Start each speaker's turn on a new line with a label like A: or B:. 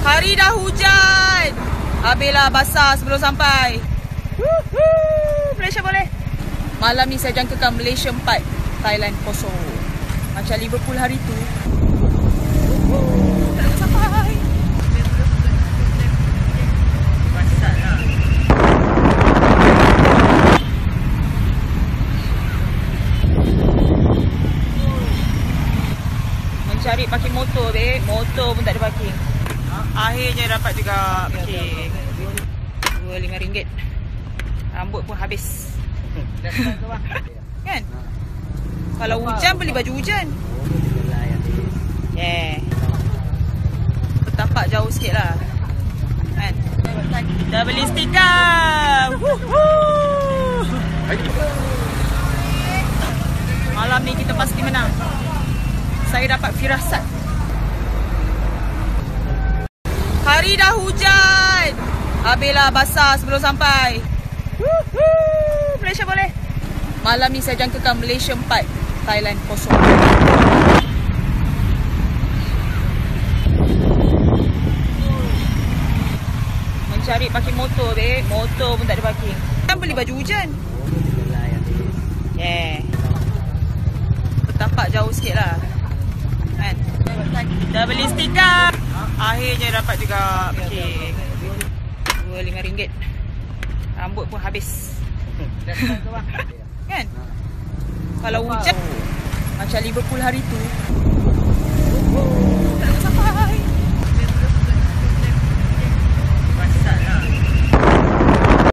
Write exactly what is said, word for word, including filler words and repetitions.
A: Hari dah hujan. Habislah basah sebelum sampai. Woohoo! Malaysia boleh. Malam ni saya jangkakan Malaysia empat, Thailand kosong. Macam Liverpool hari tu. Woohoo! Tak nak sampai. Pasal mencari parking motor, be. Motor pun tak ada parking. Akhirnya dapat juga parking. dua puluh lima ringgit. Rambut pun habis. Kan? Kalau hujan beli baju hujan. Yeah. Bertapak jauh sikit lah. Kan? Dah beli stiker. Woohoo! Malam ni kita pasti menang. Saya dapat firasat. Hari dah hujan. Habislah basah sebelum sampai. Woohoo! Malaysia boleh. Malam ni saya jangkakan Malaysia empat, Thailand kosong. Mencari parking motor, be. Motor pun tak ada parking. Kan beli baju hujan. Yeah. Bertapak jauh sikit lah. Kan? Dah beli stiker. Akhirnya dapat juga parking. dua puluh lima ringgit. Rambut pun habis. Kan? Kalau hujan macam Liverpool hari tu.